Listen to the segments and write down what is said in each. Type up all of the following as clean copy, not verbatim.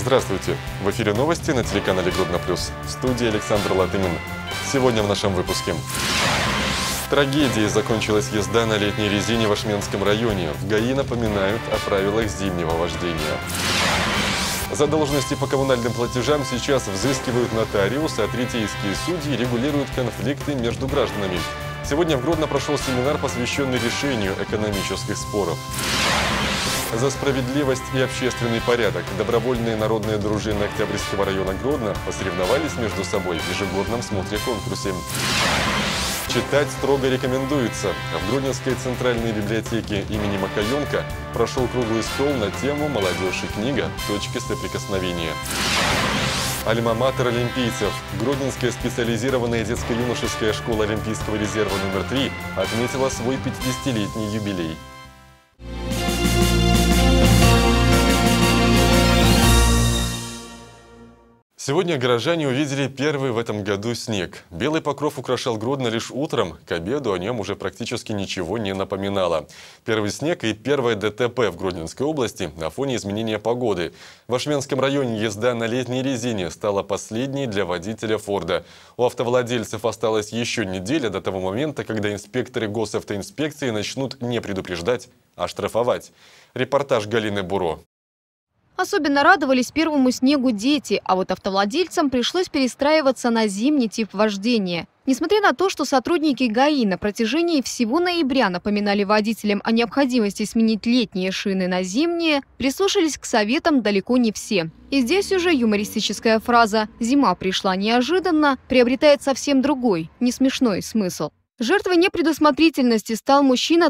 Здравствуйте! В эфире новости на телеканале Гродно Плюс. В студии Александр Латынин. Сегодня в нашем выпуске. Трагедией закончилась езда на летней резине в Ашменском районе. В ГАИ напоминают о правилах зимнего вождения. Задолженности по коммунальным платежам сейчас взыскивают нотариусы, а третейские судьи регулируют конфликты между гражданами. Сегодня в Гродно прошел семинар, посвященный решению экономических споров. За справедливость и общественный порядок добровольные народные дружины Октябрьского района Гродно посоревновались между собой в ежегодном смотре-конкурсе. Читать строго рекомендуется. В Гродненской центральной библиотеке имени Макаенко прошел круглый стол на тему «Молодежь и книга. Точки соприкосновения». Альма-матер олимпийцев. Гродненская специализированная детско-юношеская школа Олимпийского резерва номер 3 отметила свой 50-летний юбилей. Сегодня горожане увидели первый в этом году снег. Белый покров украшал Гродно лишь утром. К обеду о нем уже практически ничего не напоминало. Первый снег и первое ДТП в Гродненской области на фоне изменения погоды. В Ашменском районе езда на летней резине стала последней для водителя Форда. У автовладельцев осталась еще неделя до того момента, когда инспекторы госавтоинспекции начнут не предупреждать, а штрафовать. Репортаж Галины Буро. Особенно радовались первому снегу дети, а вот автовладельцам пришлось перестраиваться на зимний тип вождения. Несмотря на то, что сотрудники ГАИ на протяжении всего ноября напоминали водителям о необходимости сменить летние шины на зимние, прислушались к советам далеко не все. И здесь уже юмористическая фраза «зима пришла неожиданно» приобретает совсем другой, несмешной смысл. Жертвой непредусмотрительности стал мужчина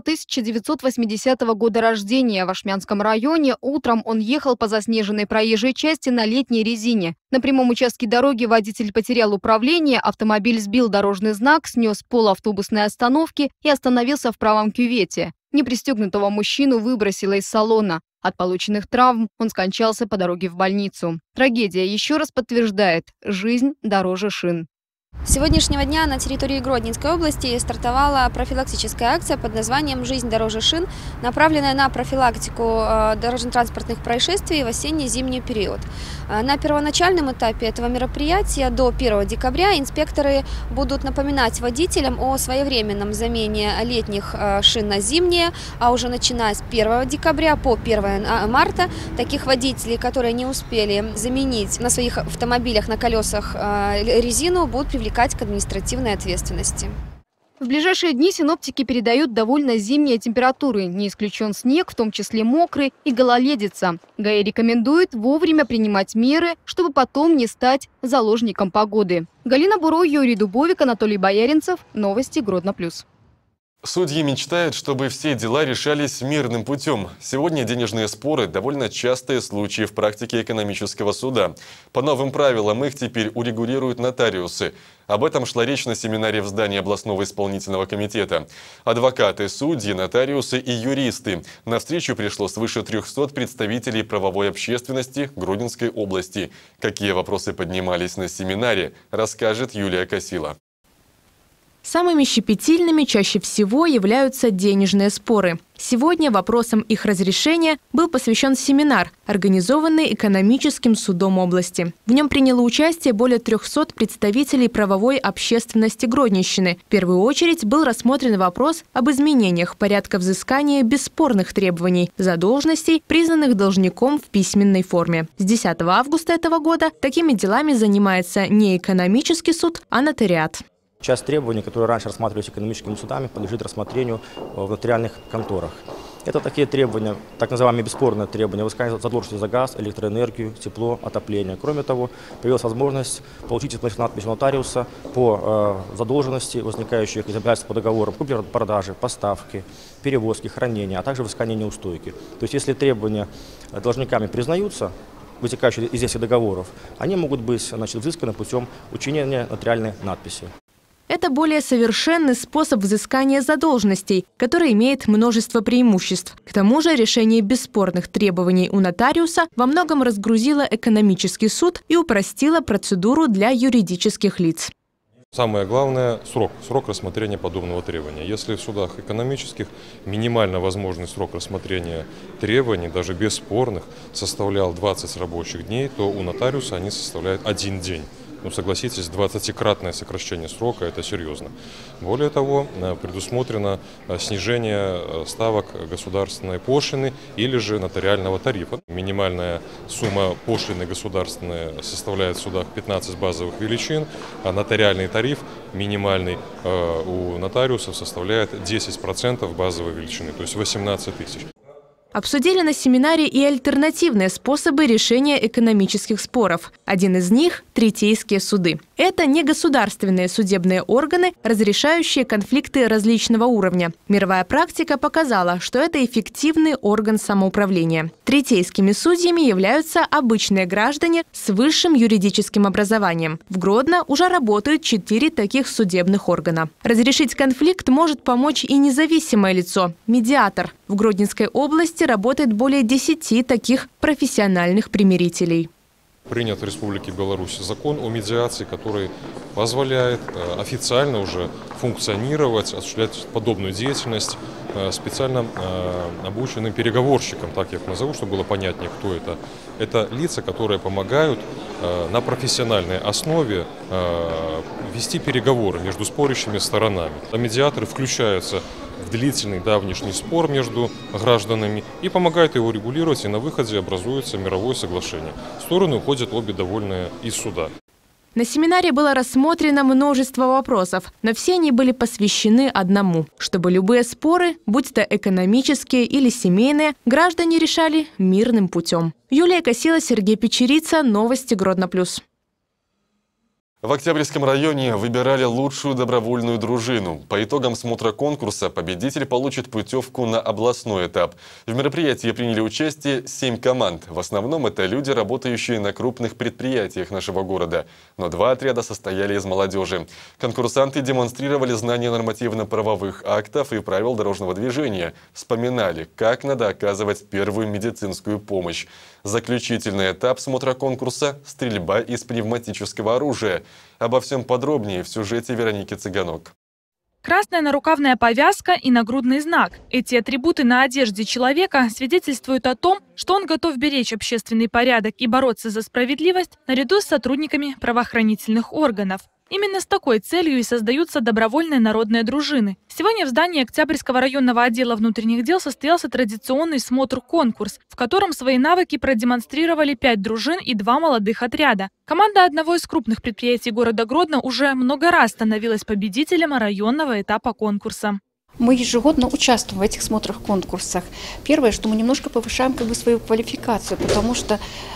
1980 года рождения. В Ашмянском районе утром он ехал по заснеженной проезжей части на летней резине. На прямом участке дороги водитель потерял управление, автомобиль сбил дорожный знак, снес пол автобусной остановки и остановился в правом кювете. Непристегнутого мужчину выбросило из салона. От полученных травм он скончался по дороге в больницу. Трагедия еще раз подтверждает – жизнь дороже шин. С сегодняшнего дня на территории Гродненской области стартовала профилактическая акция под названием «Жизнь дороже шин», направленная на профилактику дорожно-транспортных происшествий в осенне-зимний период. На первоначальном этапе этого мероприятия до 1 декабря инспекторы будут напоминать водителям о своевременном замене летних шин на зимние, а уже начиная с 1 декабря по 1 марта таких водителей, которые не успели заменить на своих автомобилях на колесах резину, будут привлекать к административной ответственности. В ближайшие дни синоптики передают довольно зимние температуры. Не исключен снег, в том числе мокрый, и гололедица. ГАИ рекомендует вовремя принимать меры, чтобы потом не стать заложником погоды. Галина Буро, Юрий Дубовик, Анатолий Бояринцев. Новости Гродно Плюс. Судьи мечтают, чтобы все дела решались мирным путем. Сегодня денежные споры – довольно частые случаи в практике экономического суда. По новым правилам их теперь урегулируют нотариусы. Об этом шла речь на семинаре в здании областного исполнительного комитета. Адвокаты, судьи, нотариусы и юристы. На встречу пришло свыше 300 представителей правовой общественности Гродненской области. Какие вопросы поднимались на семинаре, расскажет Юлия Косила. Самыми щепетильными чаще всего являются денежные споры. Сегодня вопросам их разрешения был посвящен семинар, организованный экономическим судом области. В нем приняло участие более 300 представителей правовой общественности Гродненщины. В первую очередь был рассмотрен вопрос об изменениях порядка взыскания бесспорных требований задолженностей, признанных должником в письменной форме. С 10 августа этого года такими делами занимается не экономический суд, а нотариат. Часть требований, которые раньше рассматривались экономическими судами, подлежит рассмотрению в нотариальных конторах. Это такие требования, так называемые бесспорные требования, взыскания задолженности за газ, электроэнергию, тепло, отопление. Кроме того, появилась возможность получить исполнительную надпись нотариуса по задолженности, возникающих из обязательств по договорам купли-продажи, поставки, перевозки, хранения, а также взыскания неустойки. То есть, если требования должниками признаются, вытекающие из этих договоров, они могут быть взысканы путем учинения нотариальной надписи. Это более совершенный способ взыскания задолженностей, который имеет множество преимуществ. К тому же решение бесспорных требований у нотариуса во многом разгрузило экономический суд и упростило процедуру для юридических лиц. Самое главное – срок рассмотрения подобного требования. Если в судах экономических минимально возможный срок рассмотрения требований, даже бесспорных, составлял 20 рабочих дней, то у нотариуса они составляют 1 день. Ну, согласитесь, 20-кратное сокращение срока – это серьезно. Более того, предусмотрено снижение ставок государственной пошлины или же нотариального тарифа. Минимальная сумма пошлины государственной составляет в судах 15 базовых величин, а нотариальный тариф минимальный у нотариусов составляет 10% базовой величины, то есть 18 тысяч. Обсудили на семинаре и альтернативные способы решения экономических споров. Один из них – третейские суды. Это негосударственные судебные органы, разрешающие конфликты различного уровня. Мировая практика показала, что это эффективный орган самоуправления. Третейскими судьями являются обычные граждане с высшим юридическим образованием. В Гродно уже работают 4 таких судебных органа. Разрешить конфликт может помочь и независимое лицо – медиатор. В Гродненской области работает более 10 таких профессиональных примирителей. Принят в Республике Беларусь закон о медиации, который позволяет официально уже функционировать, осуществлять подобную деятельность специально обученным переговорщикам, так я их назову, чтобы было понятнее, кто это. Это лица, которые помогают на профессиональной основе вести переговоры между спорящими сторонами. Медиаторы включаются в длительный давнишний спор между гражданами и помогают его регулировать, и на выходе образуется мировое соглашение. Стороны уходят обе довольные из суда. На семинаре было рассмотрено множество вопросов, но все они были посвящены одному – чтобы любые споры, будь то экономические или семейные, граждане решали мирным путем. Юлия Косила, Сергей Печерица, Новости Гродно+. В Октябрьском районе выбирали лучшую добровольную дружину. По итогам смотра конкурса победитель получит путевку на областной этап. В мероприятии приняли участие 7 команд. В основном это люди, работающие на крупных предприятиях нашего города. Но 2 отряда состояли из молодежи. Конкурсанты демонстрировали знания нормативно-правовых актов и правил дорожного движения. Вспоминали, как надо оказывать первую медицинскую помощь. Заключительный этап смотра конкурса – стрельба из пневматического оружия. Обо всем подробнее в сюжете Вероники Цыганок. Красная нарукавная повязка и нагрудный знак. Эти атрибуты на одежде человека свидетельствуют о том, что он готов беречь общественный порядок и бороться за справедливость наряду с сотрудниками правоохранительных органов. Именно с такой целью и создаются добровольные народные дружины. Сегодня в здании Октябрьского районного отдела внутренних дел состоялся традиционный смотр-конкурс, в котором свои навыки продемонстрировали 5 дружин и 2 молодых отряда. Команда одного из крупных предприятий города Гродно уже много раз становилась победителем районного этапа конкурса. Мы ежегодно участвуем в этих смотрах-конкурсах. Первое, что мы немножко повышаем свою квалификацию, потому что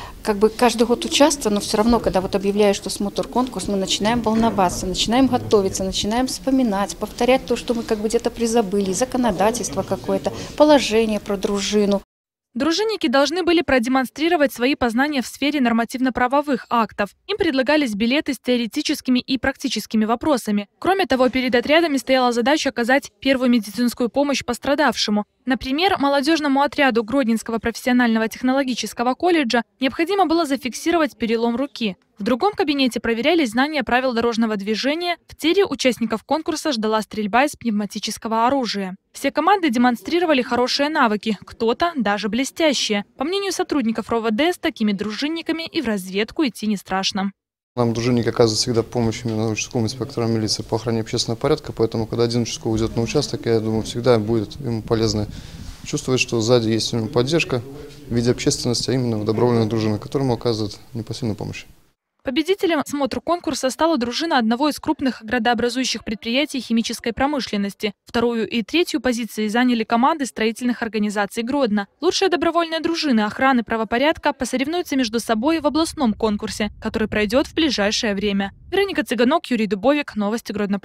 каждый год участвуя, но все равно, когда объявляют, что смотр-конкурс, мы начинаем волноваться, начинаем готовиться, начинаем вспоминать, повторять то, что мы где-то призабыли, законодательство какое-то, положение про дружину. Дружинники должны были продемонстрировать свои познания в сфере нормативно-правовых актов. Им предлагались билеты с теоретическими и практическими вопросами. Кроме того, перед отрядами стояла задача оказать первую медицинскую помощь пострадавшему. Например, молодежному отряду Гродненского профессионального технологического колледжа необходимо было зафиксировать перелом руки. В другом кабинете проверялись знания правил дорожного движения. В тире участников конкурса ждала стрельба из пневматического оружия. Все команды демонстрировали хорошие навыки, кто-то даже блестящие. По мнению сотрудников РОВД, с такими дружинниками и в разведку идти не страшно. Нам дружинник оказывает всегда помощь именно участковому инспектору милиции по охране общественного порядка, поэтому, когда один участковый идет на участок, я думаю, всегда будет ему полезно чувствовать, что сзади есть у него поддержка в виде общественности, а именно в добровольной дружине, которому оказывает непосильную помощь. Победителем смотра конкурса стала дружина одного из крупных градообразующих предприятий химической промышленности. 2-ю и 3-ю позиции заняли команды строительных организаций Гродно. Лучшие добровольные дружины охраны правопорядка посоревнуются между собой в областном конкурсе, который пройдет в ближайшее время. Вероника Цыганок, Юрий Дубовик, Новости Гродно+.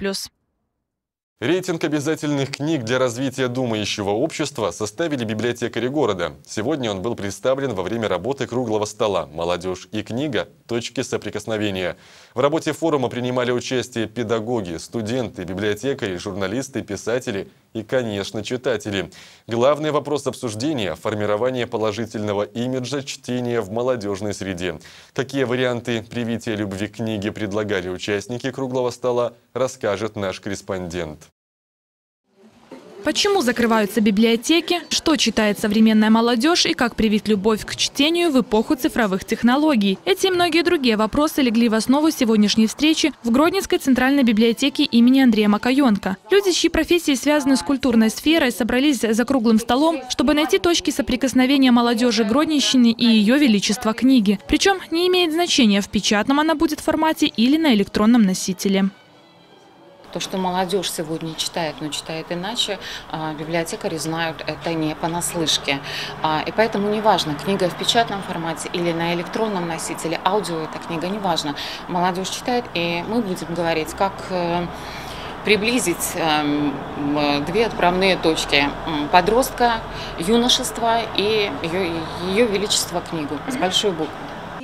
Рейтинг обязательных книг для развития думающего общества составили библиотекари города. Сегодня он был представлен во время работы круглого стола «Молодежь и книга. Точки соприкосновения». В работе форума принимали участие педагоги, студенты, библиотекари, журналисты, писатели и, конечно, читатели. Главный вопрос обсуждения – формирование положительного имиджа чтения в молодежной среде. Какие варианты привития любви к книге предлагали участники круглого стола, расскажет наш корреспондент. Почему закрываются библиотеки, что читает современная молодежь и как привить любовь к чтению в эпоху цифровых технологий? Эти и многие другие вопросы легли в основу сегодняшней встречи в Гродненской центральной библиотеке имени Андрея Макаенко. Люди, чьи профессии связаны с культурной сферой, собрались за круглым столом, чтобы найти точки соприкосновения молодежи Гродненщины и ее величества книги. Причем не имеет значения, в печатном она будет формате или на электронном носителе. То, что молодежь сегодня читает, но читает иначе, библиотекари знают это не понаслышке. И поэтому неважно, книга в печатном формате или на электронном носителе, аудио эта книга, неважно. Молодежь читает, и мы будем говорить, как приблизить две отправные точки – подростка, юношества и ее величество книгу с большой буквы.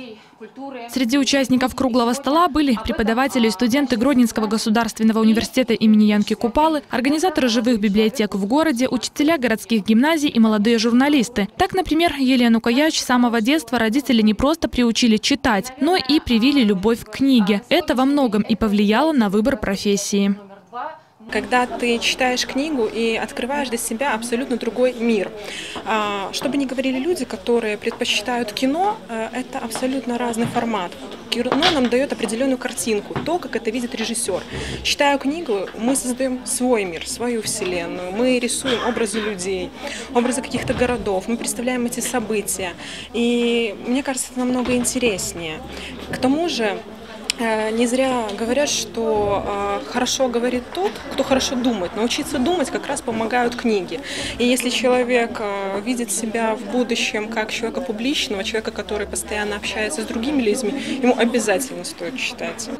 Среди участников круглого стола были преподаватели и студенты Гродненского государственного университета имени Янки Купалы, организаторы живых библиотек в городе, учителя городских гимназий и молодые журналисты. Так, например, Елену Каяч с самого детства родители не просто приучили читать, но и привили любовь к книге. Это во многом и повлияло на выбор профессии. Когда ты читаешь книгу и открываешь для себя абсолютно другой мир. Что бы ни говорили люди, которые предпочитают кино, это абсолютно разный формат. Кино нам дает определенную картинку, то, как это видит режиссер. Читая книгу, мы создаем свой мир, свою вселенную. Мы рисуем образы людей, образы каких-то городов, мы представляем эти события. И мне кажется, это намного интереснее. К тому же, не зря говорят, что хорошо говорит тот, кто хорошо думает. Научиться думать как раз помогают книги. И если человек видит себя в будущем как человека публичного, человека, который постоянно общается с другими людьми, ему обязательно стоит читать.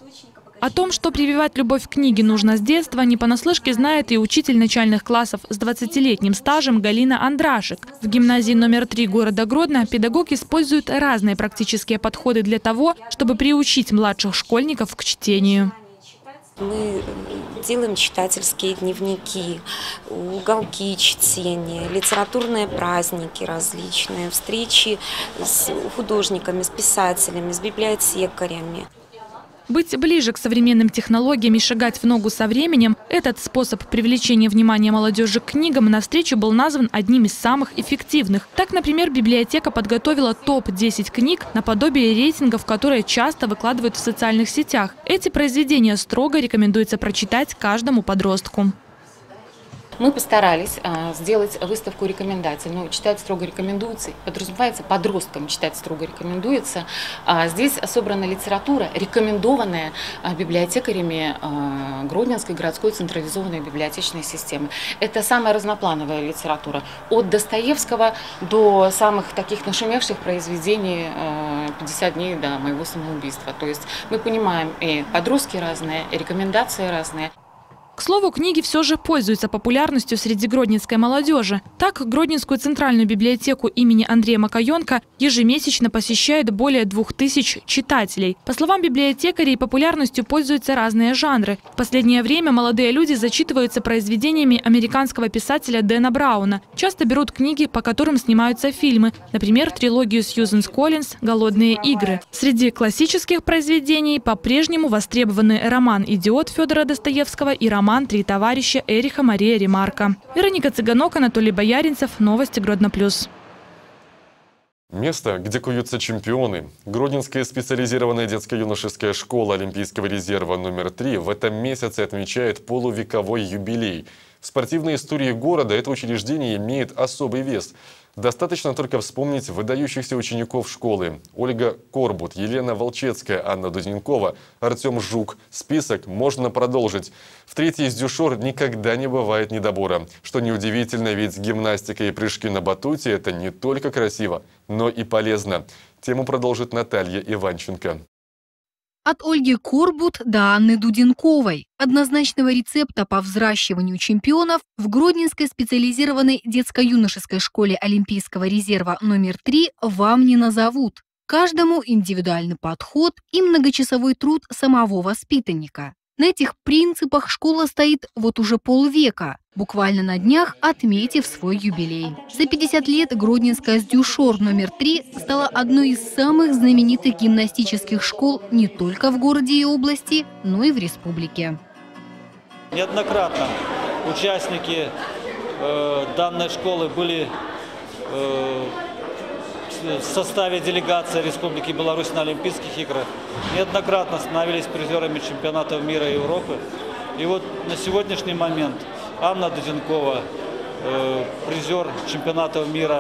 О том, что прививать любовь к книге нужно с детства, не понаслышке знает и учитель начальных классов с 20-летним стажем Галина Андрашек. В гимназии номер 3 города Гродно педагог использует разные практические подходы для того, чтобы приучить младших школьников к чтению. Мы делаем читательские дневники, уголки чтения, литературные праздники различные, встречи с художниками, с писателями, с библиотекарями. Быть ближе к современным технологиям и шагать в ногу со временем – этот способ привлечения внимания молодежи к книгам на встрече был назван одним из самых эффективных. Так, например, библиотека подготовила топ-10 книг наподобие рейтингов, которые часто выкладывают в социальных сетях. Эти произведения строго рекомендуется прочитать каждому подростку. Мы постарались сделать выставку рекомендаций. Но читать строго рекомендуется, подразумевается, подросткам читать строго рекомендуется. Здесь собрана литература, рекомендованная библиотекарями Гродненской городской централизованной библиотечной системы. Это самая разноплановая литература. От Достоевского до самых таких нашумевших произведений «50 дней до моего самоубийства». То есть мы понимаем, и подростки разные, и рекомендации разные. К слову, книги все же пользуются популярностью среди гродненской молодежи. Так, Гродненскую центральную библиотеку имени Андрея Макаенко ежемесячно посещает более 2000 читателей. По словам библиотекарей, популярностью пользуются разные жанры. В последнее время молодые люди зачитываются произведениями американского писателя Дэна Брауна. Часто берут книги, по которым снимаются фильмы. Например, трилогию Сьюзен Коллинз «Голодные игры». Среди классических произведений по-прежнему востребованы роман «Идиот» Федора Достоевского и роман «Три товарища» Эриха Мария Ремарка. Вероника Цыганок, Анатолий Бояринцев. Новости Гродно+. Место, где куются чемпионы. Гродненская специализированная детско-юношеская школа Олимпийского резерва номер 3 в этом месяце отмечает полувековой юбилей. В спортивной истории города это учреждение имеет особый вес. Достаточно только вспомнить выдающихся учеников школы. Ольга Корбут, Елена Волчецкая, Анна Дуденкова, Артем Жук. Список можно продолжить. В третьей из дюшор никогда не бывает недобора. Что неудивительно, ведь гимнастика и прыжки на батуте – это не только красиво, но и полезно. Тему продолжит Наталья Иванченко. От Ольги Корбут до Анны Дуденковой. Однозначного рецепта по взращиванию чемпионов в Гродненской специализированной детско-юношеской школе Олимпийского резерва номер 3 вам не назовут. Каждому индивидуальный подход и многочасовой труд самого воспитанника. На этих принципах школа стоит вот уже полвека, буквально на днях отметив свой юбилей. За 50 лет Гродненская «Сдюшор» номер 3 стала одной из самых знаменитых гимнастических школ не только в городе и области, но и в республике. Неоднократно участники данной школы были в составе делегации Республики Беларусь на Олимпийских играх, неоднократно становились призерами чемпионатов мира и Европы. И вот на сегодняшний момент Анна Дуденкова, призер чемпионатов мира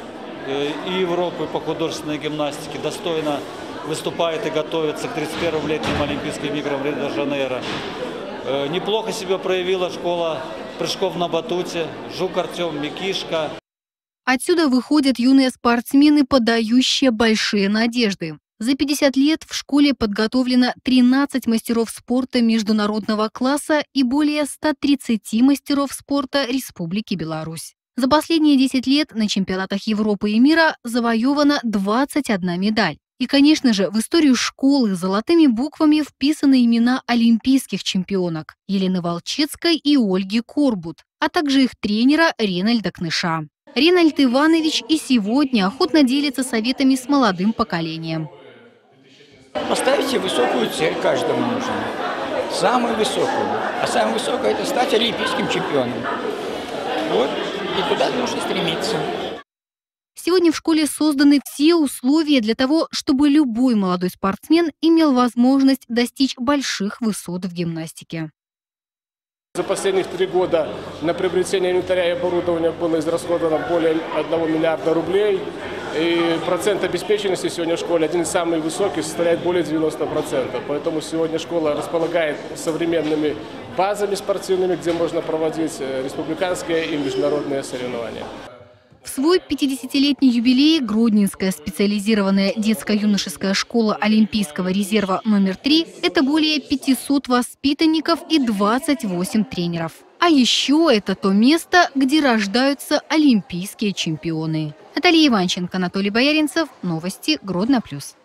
и Европы по художественной гимнастике, достойно выступает и готовится к 31-м летним Олимпийским играм в Рио-де-Жанейро. Неплохо себя проявила школа прыжков на батуте, Жук Артем, Микишка. Отсюда выходят юные спортсмены, подающие большие надежды. За 50 лет в школе подготовлено 13 мастеров спорта международного класса и более 130 мастеров спорта Республики Беларусь. За последние 10 лет на чемпионатах Европы и мира завоевана 21 медаль. И, конечно же, в историю школы золотыми буквами вписаны имена олимпийских чемпионок Елены Волчецкой и Ольги Корбут, а также их тренера Ренальда Кныша. Ренальд Иванович и сегодня охотно делится советами с молодым поколением. Поставьте высокую цель, каждому нужно. Самую высокую. А самая высокая – это стать олимпийским чемпионом. Вот. И туда нужно стремиться. Сегодня в школе созданы все условия для того, чтобы любой молодой спортсмен имел возможность достичь больших высот в гимнастике. За последних 3 года на приобретение инвентаря и оборудования было израсходовано более 1 миллиарда рублей. И процент обеспеченности сегодня в школе один из самых высоких, составляет более 90%. Поэтому сегодня школа располагает современными базами спортивными, где можно проводить республиканские и международные соревнования. В свой 50-летний юбилей Гродненская специализированная детско-юношеская школа Олимпийского резерва номер 3 – это более 500 воспитанников и 28 тренеров. А еще это то место, где рождаются олимпийские чемпионы. Наталья Иванченко, Анатолий Бояринцев. Новости Гродно+.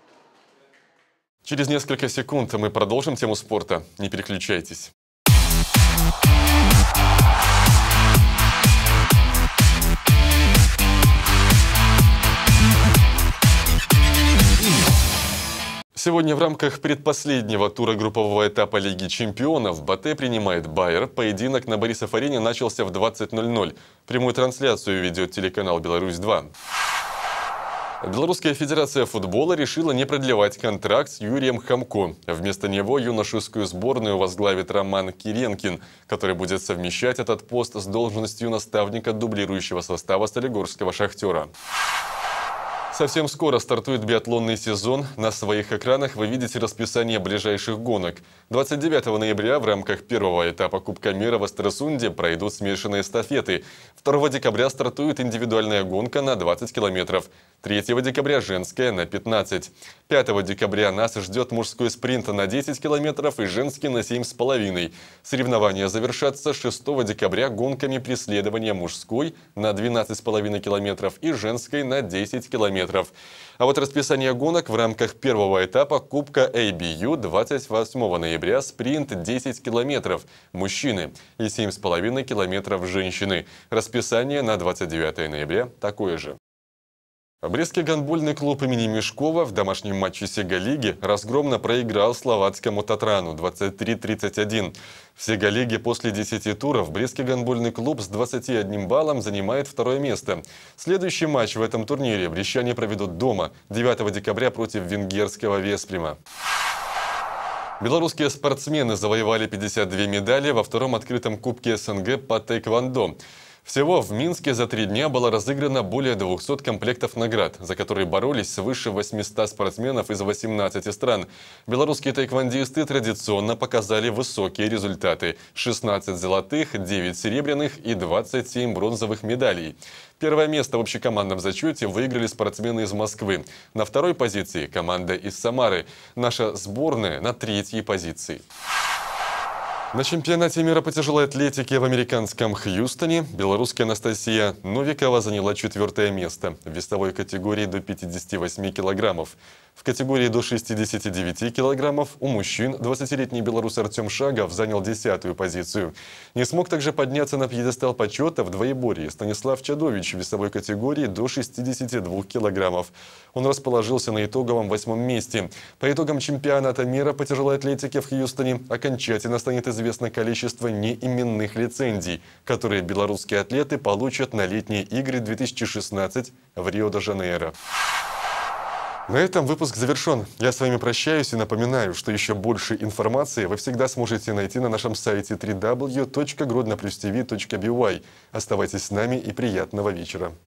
Через несколько секунд мы продолжим тему спорта. Не переключайтесь. Сегодня в рамках предпоследнего тура группового этапа Лиги чемпионов БАТЭ принимает Байер. Поединок на Борисов-арене начался в 20:00. Прямую трансляцию ведет телеканал «Беларусь-2». Белорусская федерация футбола решила не продлевать контракт с Юрием Хамко. Вместо него юношескую сборную возглавит Роман Киренкин, который будет совмещать этот пост с должностью наставника дублирующего состава солигорского «Шахтера». Совсем скоро стартует биатлонный сезон. На своих экранах вы видите расписание ближайших гонок. 29 ноября в рамках первого этапа Кубка мира в Остерсунде пройдут смешанные эстафеты. 2 декабря стартует индивидуальная гонка на 20 километров. 3 декабря женская на 15. 5 декабря нас ждет мужской спринт на 10 километров и женский на 7,5. Соревнования завершатся 6 декабря гонками преследования мужской на 12,5 километров и женской на 10 километров. А вот расписание гонок в рамках первого этапа Кубка ABU 28 ноября спринт 10 километров мужчины и 7,5 километров женщины. Расписание на 29 ноября такое же. Брестский гандбольный клуб имени Мешкова в домашнем матче Сега-лиги разгромно проиграл словацкому Татрану 23-31. В Сега-лиге после 10 туров Брестский гандбольный клуб с 21 баллом занимает 2-е место. Следующий матч в этом турнире брестчане проведут дома 9 декабря против венгерского Веспрема. Белорусские спортсмены завоевали 52 медали во втором открытом кубке СНГ по тэквондо. Всего в Минске за 3 дня было разыграно более 200 комплектов наград, за которые боролись свыше 800 спортсменов из 18 стран. Белорусские тэквондисты традиционно показали высокие результаты – 16 золотых, 9 серебряных и 27 бронзовых медалей. Первое место в общекомандном зачете выиграли спортсмены из Москвы. На 2-й позиции команда из Самары. Наша сборная на 3-й позиции. На чемпионате мира по тяжелой атлетике в американском Хьюстоне белорусская Анастасия Новикова заняла 4-е место в весовой категории до 58 килограммов. В категории до 69 килограммов у мужчин 20-летний белорус Артем Шагов занял 10-ю позицию. Не смог также подняться на пьедестал почета в двоеборье Станислав Чадович в весовой категории до 62 килограммов. Он расположился на итоговом 8-м месте. По итогам чемпионата мира по тяжелой атлетике в Хьюстоне окончательно станет известно количество неименных лицензий, которые белорусские атлеты получат на летние игры 2016 в Рио-де-Жанейро. На этом выпуск завершен. Я с вами прощаюсь и напоминаю, что еще больше информации вы всегда сможете найти на нашем сайте www.grodnoplusTV.by. Оставайтесь с нами и приятного вечера.